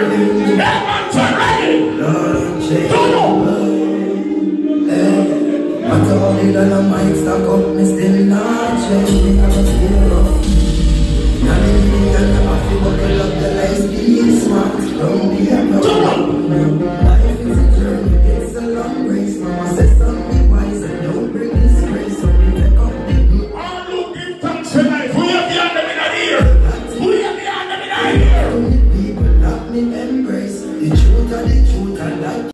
Edmonton ready. Don't I told you that I might stack up, me still not change. Me have a fear of. Now me need and I feel buckle up the lights, be smart. Don't be a problem. Life is a journey, it's a long race. Mama says don't be wise and don't bring disgrace. So we take up the blue. all who give thanks tonight. We have the under in our ear. We have the under in our ear. People that me embrace. The truth and the truth and like